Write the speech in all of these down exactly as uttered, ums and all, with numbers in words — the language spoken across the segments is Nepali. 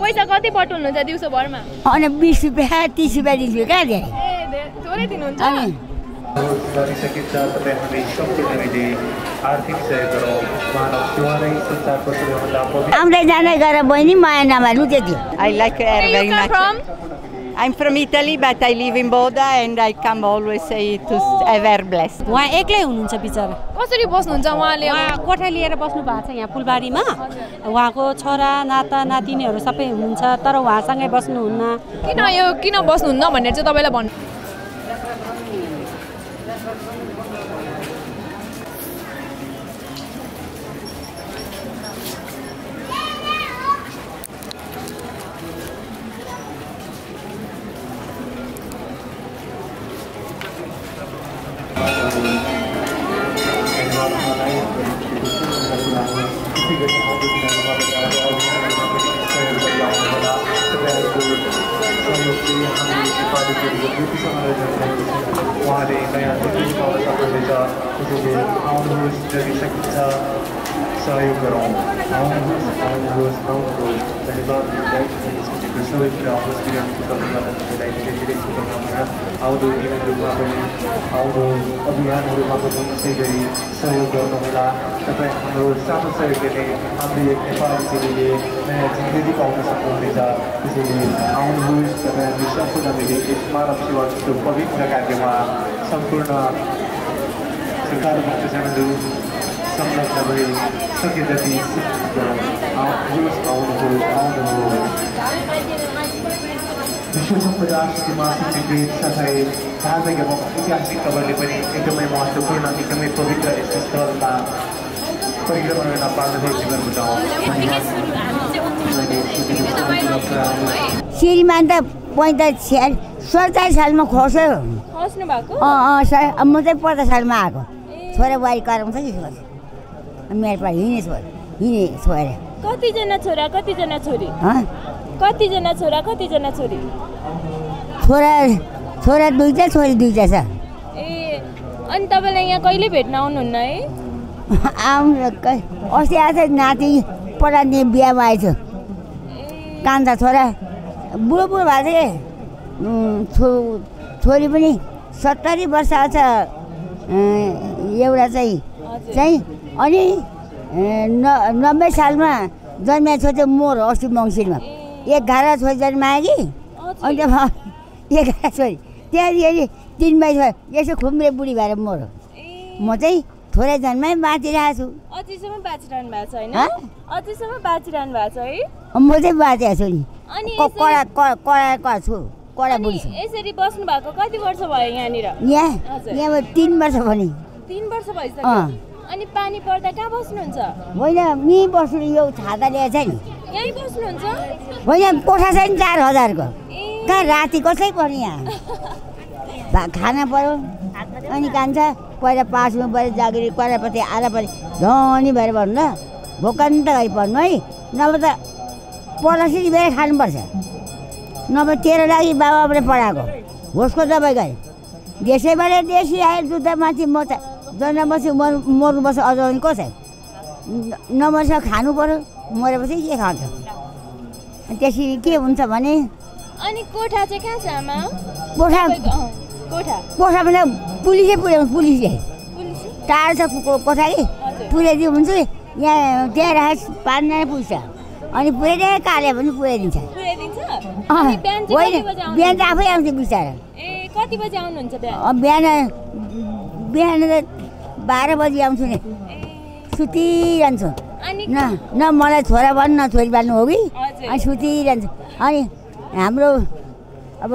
पैसा कति बटुल्नुहुन्छ दिउँसोभरमा? अनि बीस रुपैयाँ तीस रुपैयाँ दिन्छु क्या धेरै ए थोरै दिनुहुन्छ? गरिसकिन्छ तपाईँ हामी सम्पूर्ण मिली आर्थिक सहयोगहरू मानव सेवा नै संसारको सबैभन्दा पवित्र आउँदै जाँदै गएर बहिनी माया नमार्नु त्यति हो। I like her Where very you come much. from? I'm from Italy, but I live in Boda, and I come always say to have her blessed. उहाँ एक्लै हुनुहुन्छ बिचरा। कसरी बस्नुहुन्छ उहाँले? उहाँ कोठा लिएर बस्नु भएको छ यहाँ फुलबारीमा। उहाँको छोरा नाता नातिनीहरू सबै हुनुहुन्छ तर उहाँसँगै बस्नुहुन्न। किन यो किन बस्नुहुन्न भनेर चाहिँ तपाईँलाई भन्नु? उहाँले नयाँ नीति पाउन सक्नुहुनेछ त्यसैले आउनुहोस् गरिसकिन्छ सहयोग गरौँ आउनुहोस् आउनुहोस् आउनुहोस् धन्यवाद सबै कुरा आउनुहोस् धेरै शुभकामना आउँदो दिनहरूमा पनि आउँदो अभियानहरूमा पनि त्यसै गरी सहयोग गर्नुहोला तपाईँ हाम्रो सानो सहयोगले हाम्रो एक नेपाली चेलीले नयाँ जिन्दगी पाउन सक्नुहुनेछ त्यसैले आउनुहोस् तपाईँहरूले सम्पूर्ण मिली यस मानव सेवा जस्तो पवित्र कार्यमा सम्पूर्ण सरकार भक्तजनहरू संलग्न भई सके जति आउनुहोस् आउनुहोस् आउनुहोस् विश्व सम्पदा मासिक निवेद साथै धार्मिक एवं ऐतिहासिक खबरले पनि एकदमै महत्त्वपूर्ण एकदमै पवित्र यस स्थलमा परिक्रमा गर्न पार्दै जीवन बुझाउँ श्रीमान त पैँतालिस सडचालिस सालमा खस्यो खस्नु भएको? अँ अँ म चाहिँ पचास सालमा आएको छोरा बुहारी कराउँछ कि छोरा मेरो पालि हिँडे छोरा हिँडे छोरा कतिजना छोरा कतिजना छोरी? कतिजना छोरा कतिजना छोरी? छोरा छोरा दुईटा छोरी दुईटा छ। ए अनि तपाईँलाई यहाँ कहिले भेट्न आउनुहुन्न है? आउनु अस्ति आएछ नाति पढाउने बिहामा आएछु कान्छा छोरा बुढो बुढो भएको छ छो छोरी पनि सत्तरी वर्ष छ एउटा चाहिँ चाहिँ अनि न नब्बे सालमा जन्मिएको छोरी चाहिँ मोर अस्ति मङ्सिरमा एघार छोरी जन्मायो कि अन्त एघार छोरी त्यहाँदेखि तिन बाई छोरी यसो खुम्रे बुढी भएर मोर म चाहिँ थोरै जन्मै बाँचिरहेको छु। अझैसम्म बाँचिरहनु भएको छ होइन? अझैसम्म बाँचिरहनु भएको छ है? म चाहिँ बाँचेको छु नि अनि कडा कडा छु कडा बुढी छु। यसरी बस्नु भएको कति वर्ष भयो यहाँनिर? यहाँ यहाँ तिन वर्ष भने तिन वर्ष भइसक्यो। अनि पानी पर्दा कहाँ बस्नुहुन्छ? होइन मी बस्नु यो छाता ल्याएछ नि यहीँ बस्नुहुन्छ? होइन कोठा छ नि चार हजारको कहाँ राति कसै पर्ने यहाँ खाना पऱ्यो अनि कान्छ पहिला पासमा पऱ्यो जागिरी करापट्टि आलापट्टि धनी भएर भन्नु ल भोकान्त गरी पर्नु है नभए त पलासी बेला खानुपर्छ नभए तेरो लागि बाबाले पढाएको होसको दबाई गरे देशैबाट देशी आयो दुध माथि म त जन्म बसी मर् मर्नु बस्छ अझ पनि कसै नमर्छ खानु पऱ्यो मरेपछि के खान्छ त्यसरी के हुन्छ भने अनि कोठा चाहिँ कहाँ छ आमा? कोठा कोठा कोठा भने पुलिसै पुर्याउँछ पुलिसले टाढो छ कोठा कि पुर्याइदियो हुन्छ यहाँ त्यहाँ राखेर पाँचजना पुग्छ अनि पुऱ्याइदिए काले पनि पुऱ्याइदिन्छ। होइन बिहान त आफै आउँछ बिचरा। ए कति बजी आउनुहुन्छ बिहान? बिहान बिहान त बाह्र बजी आउँछु नि सुतिरहन्छु न न मलाई छोरा भन्नु न छोरी बाल्नु हो कि अनि सुतिरहन्छु। अनि हाम्रो अब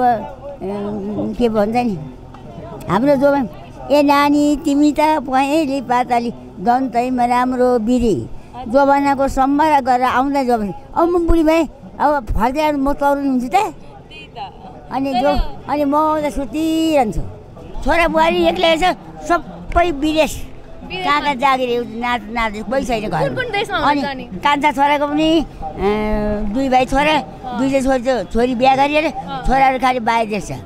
के भन्छ नि हाम्रो जो ए नानी तिमी त पहेँली पातली दन्तैमा राम्रो बिरी जोबानाको सम्भार गरेर आउँदा जोबानी अब म बुढी भएँ अब फर्केर म तरुनी हुन्छु त अनि जो अनि म त सुतिरहन्छु। छोरा बुहारी एक्लै छ सबै विदेश कहाँ कहाँ जागिर नाच नाच कोही छैन घर अनि कान्छा छोराको पनि दुई भाइ छोरा दुईजना छोरी छोरी बिहा गरिएर छोराहरू खालि बाहिर देश छ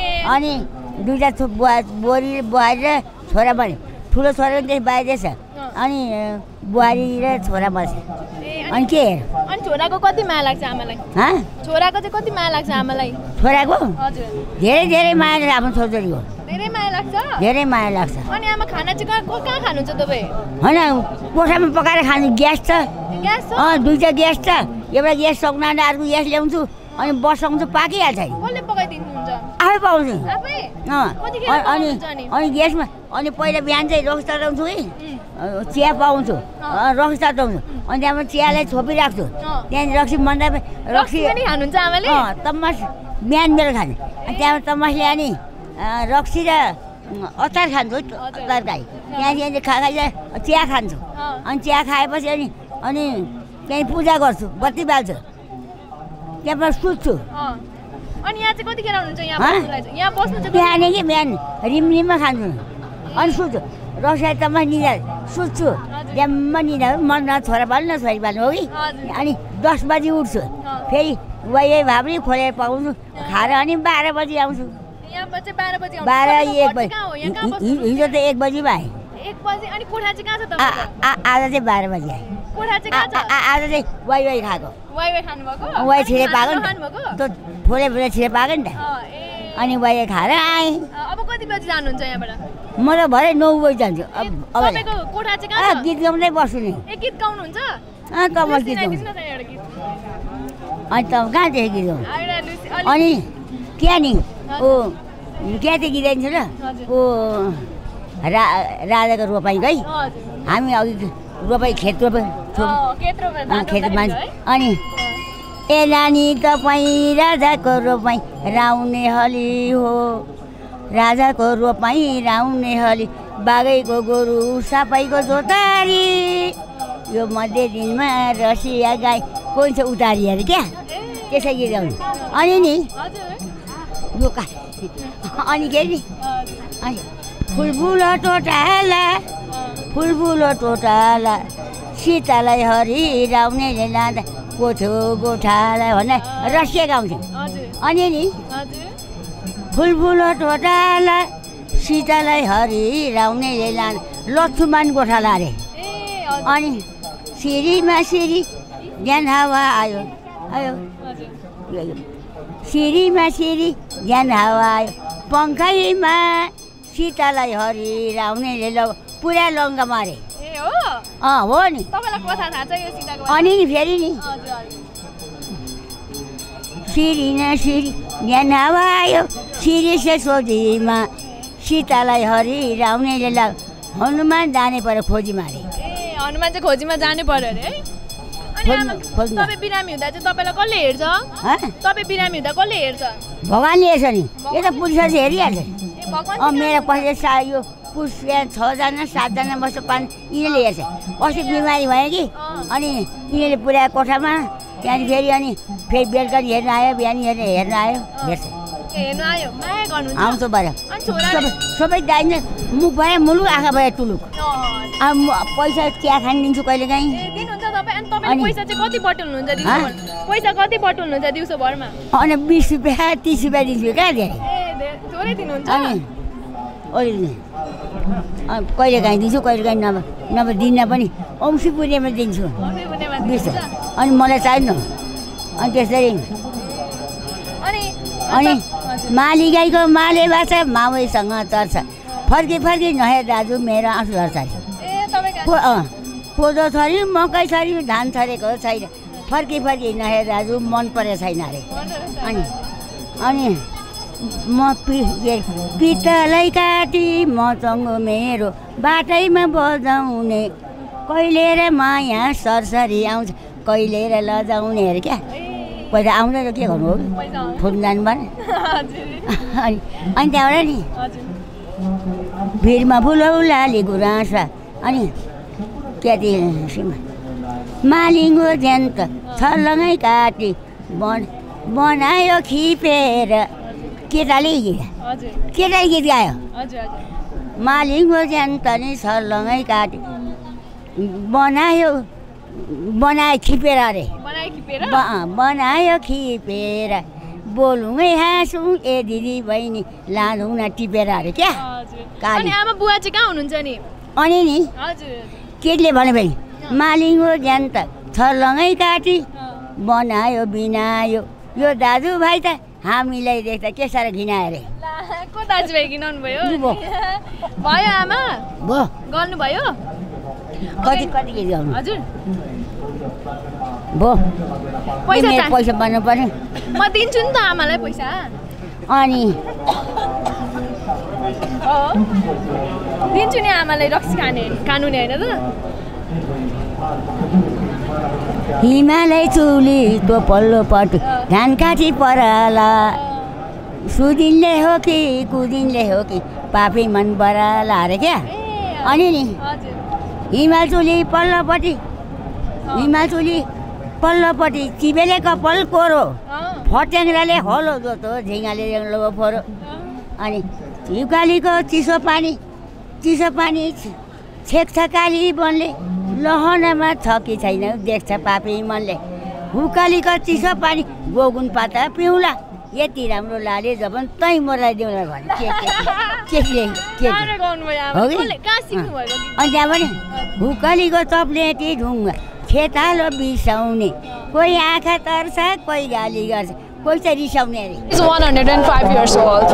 अनि दुईवटा बुवा बुहारी बुहारी र छोरा पनि ठुलो छोरा पनि बाहिर देश छ अनि बुहारी र छोरा बस्छ अनि के हेर अनि छोराको कति माया लाग्छ आमालाई छोराको चाहिँ कति माया लाग्छ आमालाई छोराको हजुर धेरै धेरै माया लाग्छ आफ्नो छोरीको धेरै माया लाग्छ धेरै माया लाग्छ अनि आमा खाना चाहिँ कहाँ कहाँ खानुहुन्छ तपाईँ होइन कोठामा पकाएर खानु ग्यास छ ग्यास छ अँ दुईवटा ग्यास छ एउटा ग्यास सक्नु अर्को ग्यास ल्याउँछु अनि बसाउँछु पाकिहाल्छ कसले पकाइदिनुहुन्छ आफै पाउँछु आफै अनि अनि ग्यासमा अनि पहिला बिहान चाहिँ रक्सी तताउँछु कि चिया पाउँछु रक्सी तताउँछु अनि त्यहाँबाट चियालाई छोपिराख्छु त्यहाँदेखि रक्सी मन्दा रक्सी खानुहुन्छ आमाले तम्मास बिहान बेला खाने अनि त्यहाँबाट तम्मासले अनि रक्सी र अचार खान्छु तरकारी त्यहाँदेखि खा खाइ चिया खान्छु अनि चिया खाएपछि अनि अनि त्यहीँ पूजा गर्छु बत्ती बाल्छु त्यहाँबाट सुत्छु अनि यहाँ चाहिँ कतिखेर आउनुहुन्छ यहाँ यहाँ बस्नु चाहिँ बिहान कि बिहान रिमरिममा खान्छु अनि सुत्छु रक्सी तम्मा निदा सुत्छु ड्याम्म निदा मन न छोरा पाल्नु न छोरी पाल्नु हो कि अनि दस बजी उठ्छु फेरि वाइ भाब्री खोलेर पाउँछु खाएर अनि बाह्र बजी आउँछु बाह्र एक बजी हिजो त एक बजी भयो आज चाहिँ बाह्र बजी आयो आज चाहिँ वाइ वाइ खाएको वाइ छिरे पाएको नि त फुले फुले छिरे पाएको नि त अनि वाइ खाएर आएँ अब कति बजी जानुहुन्छ यहाँबाट म त भरे नौ बजी जान्छु अब कोठा चाहिँ कहाँ गीत गाउँदै बस्छु नि ए गीत गाउनुहुन्छ अँ त म गीत गाउँछु अनि त कहाँ चाहिँ गीत गाउँ अनि क्या नि ओ क्या चाहिँ गीत गाइन्छ र ओ रा राजाको रोपाइ गई हामी अघि रोपाइ खेत रोपाइ खेत मान्छे अनि ए नानी तपाईँ राजाको रोपाइ राउने हली हो राजाको रोपाइ राउने हली बागैको गोरु सापाईको जोतारी यो मध्य दिनमा रसिया गाई कोही छ उतारी अरे क्या त्यसै गीत गाउनु अनि नि यो का अनि के नि अनि फुलफुल टोटाला फुलफुल टोटाला सीतालाई हरिराउनेले लाँदा पोछो गोठालाई भन्ने रसिया गाउँथ्यो अनि नि फुलफुल टोटाला सीतालाई हरिराउनेले लाँदा लक्ष्मण गोठाला अरे अनि सिरीमा सिरी ज्ञान हावा आयो आयो सिरीमा सिरी ज्ञान हावा आयो पङ्खाइमा सीतालाई हरिराउनेले ल पुरा लङ्गा मारे अँ हो नि अनि नि फेरि नि सिरी न सिरी ज्ञान हावा आयो सिरी से सोझीमा सीतालाई हरिराउनेले ल हनुमान जाने पर्यो खोजी मारे हनुमान चाहिँ खोजीमा जाने पर्यो अरे है अनि तपाईँ बिरामी हुँदा चाहिँ तपाईँलाई कसले हेर्छ तपाईँ बिरामी हुँदा कसले हेर्छ भगवान्ले हेर्छ नि यो त पुलिसले हेरिहाल्छ अँ मेरो पछि सा यो पुरुष छजना सातजना बस्छ पाँच यिनीहरूले हेर्छ अस्ति बिमारी भयो कि अनि यिनीहरूले पुऱ्यायो कोठामा त्यहाँदेखि फेरि अनि फेरि बेलुका हेर्न आयो बिहान हेर्न हेर्न आयो हेर्छ आउँछ बाहिर सबै सबै दाइन्छ मुखबाट मुलुक आँखा भयो टुलुक अब पैसा चिया खानिदिन्छु कहिले काहीँ अनि बिस रुपियाँ तिस रुपियाँ दिन्छु कहाँ धेरै अनि कहिले काहीँ दिन्छु कहिले काहीँ नभए नभए दिन्न पनि औँसी पुर्णिमा दिन्छु बिस अनि मलाई चाहिन्न अनि त्यसरी अनि माली गाईको माले बाछा मावैसँग चर्छ फर्की फर्की नहेर दाजु मेरो आँसु झर्छ अँ कोदो छरी मकै छरी धान छरेको छैन फर्की फर्की नहेर दाजु मन परेको छैन अरे अनि अनि म पि पित्तलाई काटी मचङ्गो मेरो बाटैमा बजाउने कहिले र माया सरसरी आउँछ कहिले र लजाउने अरे क्या पैसा आउँदैन के गर्नु हो फुल जानु पर्ने अनि अनि त्यहाँबाट नि भिरमा फुलौलाली गुराँस अनि त्यति मालिङ्गो ज्यान्त छर्लङ्गै काटी बन बनायो खिपेर केटाले गीत केटाले गीत गायो मालिङ्गो ज्यान्त नि छर्लङ्गै काटी बनायो बनायो खिपेर अरे बनायो खिपेर बोलौँ हाँसौँ ए दिदी बहिनी लाँदौँ न टिपेर अरे क्या अनि आमा बुवा चाहिँ कहाँ हुनुहुन्छ नि अनि नि केटीले भने भाइ मालिङो ज्यान त छर्लङै काटी बनायो बिनायो यो दाजुभाइ त हामीलाई देख्दा के साह्रो घिनायो अरे को दाजुभाइ घिनाउनु भयो भयो आमा भयो गर्नुभयो कति कति केजी गर्नु हजुर भयो पैसा मेरो पैसा बन्नु पर्ने म दिन्छु नि त आमालाई पैसा अनि दिन्छु नि आमालाई रक्सी खाने कानुनी होइन त हिमालय चुली त्यो पल्लोपट्टि धान काटी पराला सुदिनले हो कि कुदिनले हो कि पापी मन बराला अरे क्या अनि नि हिमाल चुली पल्लोपट्टि हिमाल चुली पल्लोपट्टि चिबेले कपाल कोरो फट्याङ्ग्राले हलो जोतो झिङ्गाले लो फोरो अनि युकालीको चिसो पानी चिसो पानी छेक्छ काली बनले लहनामा छ कि छैन देख्छ पापी मनले हुकालीको चिसो पानी गोगुन पाता पिउला यति राम्रो लाले जबन तै मोरलाई देउला भने के के के के हो कि अनि त्यहाँ पनि हुकालीको चप्लेटी ढुङ्गा खेतालो बिसाउने कोही आँखा तर्छ कोही गाली गर्छ कोही चाहिँ रिसाउने अरे She's one hundred five years old.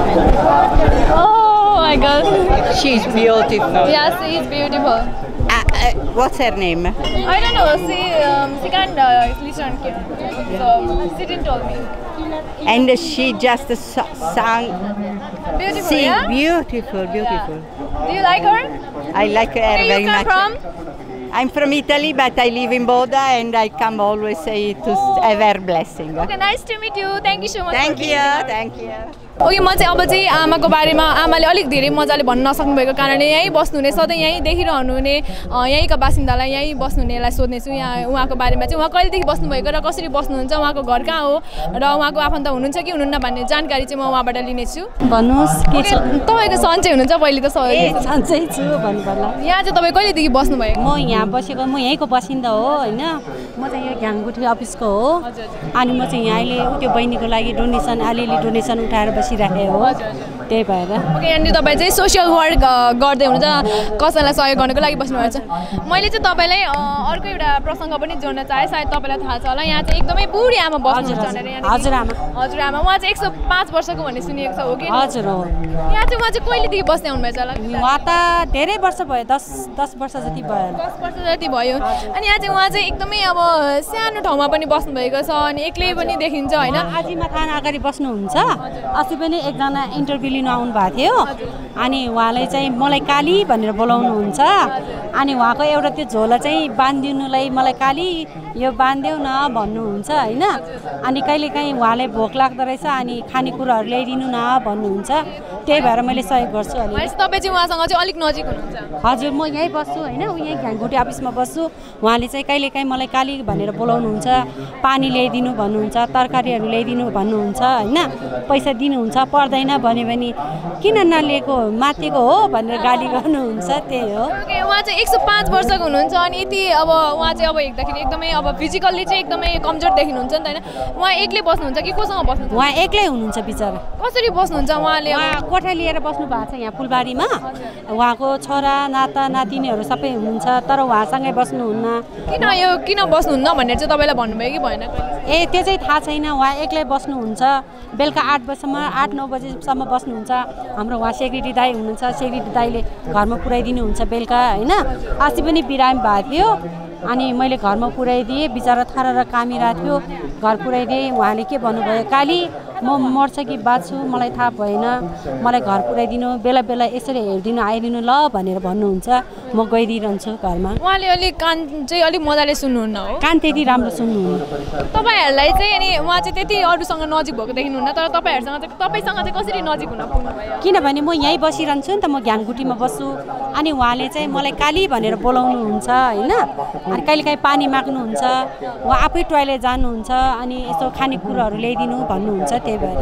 Oh my god. She's beautiful. Yes, she's beautiful. Uh, uh, what's her name? I don't know. She um, she can't uh, listen. So she didn't tell me. And she just so- sang. Beautiful, Sing yeah? beautiful, beautiful. Yeah. Do you like her? I like her Where very you come much. from? I'm from Italy, but I live in Boda, and I come always say to have her blessing. Okay, nice to meet you. Thank you so much. Thank for you, being here. thank you. Okay म चाहिँ अब चाहिँ आमाको बारेमा आमाले अलिक धेरै मजाले भन्न नसक्नु भएको कारणले यहीँ बस्नुहुने सधैँ यहीँ देखिरहनु हुने यहीँका बासिन्दालाई यहीँ बस्नुहुनेलाई सोध्नेछु यहाँ उहाँको बारेमा चाहिँ उहाँ कहिलेदेखि बस्नुभएको र कसरी बस्नुहुन्छ उहाँको घर कहाँ हो र उहाँको आफन्त हुनुहुन्छ कि हुनुहुन्न भन्ने जानकारी चाहिँ म उहाँबाट लिनेछु भन्नुहोस् के छ तपाईँको सन्चै हुनुहुन्छ पहिले त सन्चै छु भन्नु पर्ला यहाँ चाहिँ तपाईँ कहिलेदेखि बस्नुभएको म यहाँ बसेको म यहीँको बसिन्दा हो होइन म चाहिँ यो घ्याङगुठी अफिसको हो अनि म चाहिँ यहाँ अहिले त्यो बहिनीको लागि डोनेसन अलिअलि डोनेसन उठाएर बसिराखेको हो त्यही भएर ओके यहाँनिर तपाईँ चाहिँ सोसियल वर्क गर्दै हुनुहुन्छ कसैलाई सहयोग गर्नको लागि बस्नुभएको छ मैले चाहिँ तपाईँलाई अर्को एउटा प्रसङ्ग पनि जोड्न चाहेँ सायद तपाईँलाई थाहा छ होला यहाँ चाहिँ एकदमै बुढी आमा बस्नुहुन्छ भनेर यहाँ हजुर आमा हजुर आमा उहाँ चाहिँ एक सौ पाँच वर्षको भन्ने सुनिएको छ हो कि हजुर हो यहाँ चाहिँ उहाँ चाहिँ कहिलेदेखि बस्दै आउनुभएछ होला उहाँ त धेरै वर्ष भयो दस दस वर्ष जति भयो दस वर्ष जति भयो अनि यहाँ चाहिँ उहाँ चाहिँ एकदमै अब सानो ठाउँमा पनि बस्नुभएको छ अनि एक्लै पनि देखिन्छ होइन आजीमा थाना अगाडि बस्नुहुन्छ अस्ति पनि एकजना इन्टरभ्यू लिनु आउनु भएको थियो अनि उहाँले चाहिँ मलाई काली भनेर बोलाउनुहुन्छ अनि उहाँको एउटा त्यो झोला चाहिँ बाँधिदिनुलाई मलाई काली यो बाँधिदेऊ न भन्नुहुन्छ होइन अनि कहिलेकाहीँ उहाँलाई भोक लाग्दो रहेछ अनि खानेकुराहरू ल्याइदिनु न भन्नुहुन्छ त्यही भएर मैले सहयोग गर्छु अहिले तपाईँ चाहिँ उहाँसँग चाहिँ अलिक नजिक हुनुहुन्छ हजुर म यहीँ बस्छु होइन यहीँ घ्याङगुठी अफिसमा बस्छु उहाँले चाहिँ कहिलेकाहीँ मलाई काली भनेर बोलाउनुहुन्छ पानी ल्याइदिनु भन्नुहुन्छ तरकारीहरू ल्याइदिनु भन्नुहुन्छ होइन पैसा दिनुहुन्छ पर्दैन भन्यो भने किन नलिएको माथिको हो भनेर गाली गर्नुहुन्छ त्यही हो उहाँ चाहिँ एक सौ पाँच वर्षको हुनुहुन्छ अनि यति अब उहाँ चाहिँ अब हेर्दाखेरि एकदमै अब फिजिकल्ली चाहिँ एकदमै कमजोर देखिनुहुन्छ नि त होइन उहाँ एक्लै बस्नुहुन्छ कि कोसँग बस्नुहुन्छ उहाँ एक्लै हुनुहुन्छ बिचरा कसरी बस्नुहुन्छ उहाँले उहाँ कोठा लिएर बस्नु भएको छ यहाँ फुलबारीमा उहाँको छोरा नाता नातिनीहरू सबै हुनुहुन्छ तर उहाँसँगै बस्नुहुन्न किन यो किन बस्नुहुन्न भनेर चाहिँ तपाईँलाई भन्नुभयो कि भएन ए त्यो चाहिँ थाहा छैन उहाँ एक्लै बस्नुहुन्छ बेलुका आठ बजीसम्म आठ नौ बजीसम्म बस्नुहुन्छ हाम्रो उहाँ सेक्रेटरी दाई हुनुहुन्छ सेक्रेटरी दाईले घरमा पुऱ्याइदिनुहुन्छ बेलुका होइन अस्ति पनि बिरामी भएको थियो अनि मैले घरमा पुऱ्याइदिएँ बिचरा थर कामिरहेको थियो घर पुऱ्याइदिएँ उहाँले के भन्नुभयो काली म मर्छ कि बाँच्छु मलाई थाहा भएन मलाई घर पुऱ्याइदिनु बेला बेला यसरी हेरिदिनु आइदिनु ल भनेर भन्नुहुन्छ म गइदिइरहन्छु घरमा उहाँले अलिक कान चाहिँ अलिक मजाले सुन्नुहुन्न हो कान त्यति राम्रो सुन्नुहुन्न तपाईँहरूलाई चाहिँ अनि उहाँ चाहिँ त्यति अरूसँग नजिक भएको देखिनुहुन्न तर तपाईँहरूसँग चाहिँ तपाईँसँग चाहिँ कसरी नजिक हुन पुग्नुभयो किनभने म यहीँ बसिरहन्छु नि त म घ्याङगुटीमा बस्छु अनि उहाँले चाहिँ मलाई काली भनेर बोलाउनुहुन्छ होइन अनि कहिलेकाहीँ पानी माग्नुहुन्छ उहाँ आफै टोइलेट जानुहुन्छ अनि यसो खानेकुराहरू ल्याइदिनु भन्नुहुन्छ त्यही भएर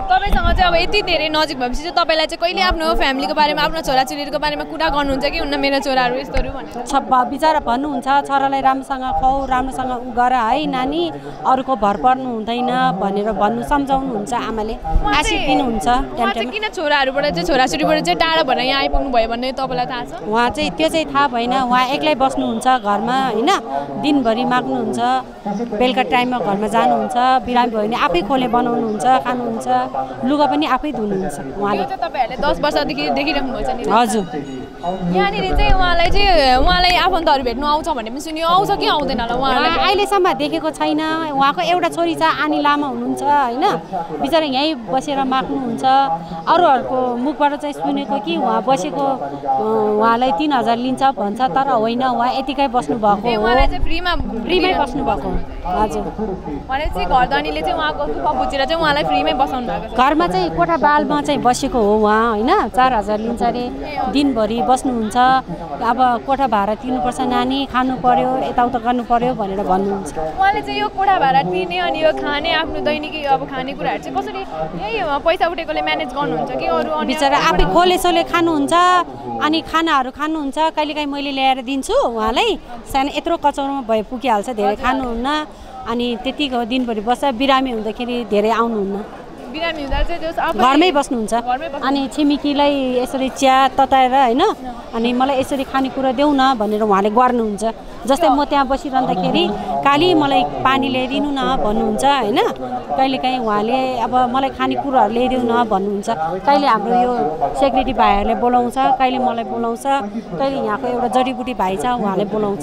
तपाईँसँग चाहिँ अब यति धेरै नजिक भएपछि चाहिँ तपाईँलाई चाहिँ कहिले आफ्नो फ्यामिलीको बारेमा आफ्नो छोराछोरीहरूको बारेमा कुरा गर्नुहुन्छ कि हुन्न मेरो छोराहरू यस्तोहरू भनेर छ बिचरा भन्नुहुन्छ छोरालाई राम्रोसँग खुवाऊ राम्रोसँग उ गर है नानी अरूको भर पर्नु हुँदैन भनेर भन्नु सम्झाउनुहुन्छ आमाले आशिष दिनुहुन्छ किन छोराहरूबाट चाहिँ छोराछोरीबाट चाहिँ टाढा भएर यहाँ आइपुग्नु भयो भन्ने तपाईँलाई थाहा छ उहाँ चाहिँ त्यो चाहिँ थाहा भएन उहाँ एक्लै बस्नुहुन्छ घरमा होइन दिनभरि माग्नुहुन्छ बेलुका टाइममा घरमा जानुहुन्छ बिरामी भयो भने आफै खोले बनाउनुहुन्छ खानुहुन्छ लुगा पनि आफै धुनुहुन्छ उहाँले तपाईँहरूले दस वर्षदेखि देखिराख्नु भएको छ नि हजुर यहाँनिर चाहिँ उहाँलाई चाहिँ उहाँलाई आफन्तहरू भेट्नु आउँछ भन्ने पनि सुन्यो आउँछ कि आउँदैन होला उहाँलाई अहिलेसम्म देखेको छैन उहाँको एउटा छोरी छ आनी लामा हुनुहुन्छ होइन बिचरा यहीँ बसेर माग्नुहुन्छ अरूहरूको मुखबाट चाहिँ सुनेको कि उहाँ बसेको उहाँलाई तिन हजार लिन्छ भन्छ तर होइन उहाँ यतिकै बस्नुभएको हो फ्रीमा फ्रीमै बस्नुभएको हजुर भनेपछि घरदानीले चाहिँ उहाँको दुःख बुझेर चाहिँ उहाँलाई फ्रीमै बसाउनु भएको छ घरमा चाहिँ कोठा बालमा चाहिँ बसेको हो उहाँ होइन चार हजार लिन्छ अरे दिनभरि बस्नुहुन्छ अब कोठा भाडा तिर्नुपर्छ नानी खानु पर्यो यताउता गर्नु पर्यो भनेर भन्नुहुन्छ उहाँले चाहिँ यो कोठा भाडा तिर्ने अनि यो खाने आफ्नो दैनिकी अब खानेकुराहरू चाहिँ कसरी यही पैसा उठेकोले म्यानेज गर्नुहुन्छ कि अरू बिचरा आफै खोलेसोले खानुहुन्छ अनि खानाहरू खानुहुन्छ कहिलेकाहीँ मैले ल्याएर दिन्छु उहाँलाई सानो यत्रो कचौरोमा भए पुगिहाल्छ धेरै खानुहुन्न अनि त्यतिको दिनभरि बस्छ बिरामी हुँदाखेरि धेरै आउनुहुन्न बिरामी हुँदा चाहिँ घरमै बस्नुहुन्छ अनि छिमेकीलाई यसरी चिया तताएर होइन अनि मलाई यसरी खानेकुरा देऊ न भनेर उहाँले गर्नुहुन्छ जस्तै म त्यहाँ बसिरहँदाखेरि काली मलाई पानी ल्याइदिनु न भन्नुहुन्छ होइन कहिलेकाहीँ उहाँले अब मलाई खानेकुराहरू ल्याइदिनु न भन्नुहुन्छ कहिले हाम्रो यो सेक्युरिटी भाइहरूले बोलाउँछ कहिले मलाई बोलाउँछ कहिले यहाँको एउटा जडीबुटी भाइ छ उहाँले बोलाउँछ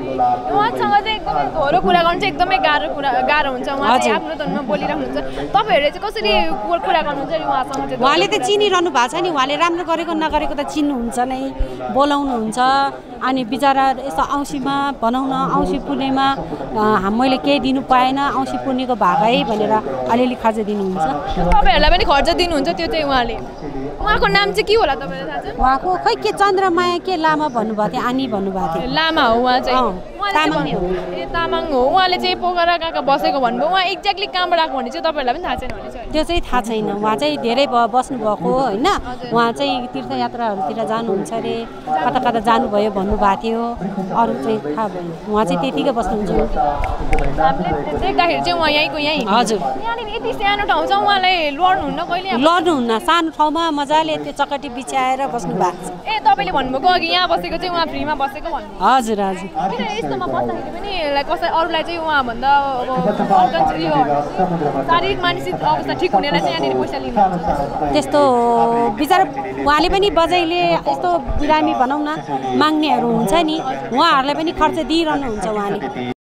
उहाँसँग चाहिँ एकदमै घोरो कुरा गर्नु चाहिँ एकदमै गाह्रो कुरा गाह्रो हुन्छ उहाँ चाहिँ आफ्नो धनमा बोलिराख्नुहुन्छ तपाईँहरूले चाहिँ कसरी कुरा गर्नुहुन्छ नि उहाँसँग चाहिँ उहाँले त चिनिरहनु भएको छ नि उहाँले राम्रो गरेको नगरेको त चिन्नुहुन्छ नै बोलाउनुहुन्छ अनि बिचरा यस्तो औँसीमा भनौँ न औँसी पूर्णिमा मैले केही दिनु पाएन औँसी पूर्णिको भागै भनेर अलिअलि खर्च दिनुहुन्छ तपाईँहरूलाई पनि खर्च दिनुहुन्छ त्यो चाहिँ उहाँले उहाँको नाम चाहिँ के होला तपाईँलाई थाहा छ उहाँको खै के चन्द्रमाया के लामा भन्नुभएको थियो आनी भन्नुभएको थियो लामा हो उहाँ चाहिँ तामाङ हो ए तामाङ हो उहाँले चाहिँ पोखरा कहाँ बसेको भन्नुभयो उहाँ एक्ज्याक्टली कहाँबाट आएको भने चाहिँ तपाईँहरूलाई पनि थाहा छैन भने चाहिँ त्यो चाहिँ थाहा छैन उहाँ चाहिँ धेरै बस्नुभएको होइन उहाँ चाहिँ तीर्थयात्राहरूतिर जानुहुन्छ अरे कता कता जानुभयो भन्नुभएको थियो अरू चाहिँ थाहा भएन उहाँ चाहिँ त्यतिकै बस्नुहुन्छ देख्दाखेरि चाहिँ उहाँ यहीँको यहीँ हजुर यहाँनिर यति सानो ठाउँ छ उहाँलाई लड्नुहुन्न कहिले लड्नुहुन्न सानो ठाउँमा मजाले त्यो चकटी बिछाएर बस्नु भएको छ ए तपाईँले भन्नुभएको अघि यहाँ बसेको चाहिँ उहाँ फ्रीमा बसेको भन्नु हजुर हजुर यस्तोमा बस्दाखेरि पनि कसै अरूलाई चाहिँ उहाँभन्दा शारीरिक मानसिक अवस्था ठिक हुनेलाई चाहिँ यहाँनिर पैसा लिनुहुन्छ त्यस्तो बिचरा उहाँले पनि बजाइले यस्तो बिरामी भनौँ न माग्नेहरू हुन्छ नि उहाँहरूलाई पनि खर्च दिइरहनुहुन्छ उहाँले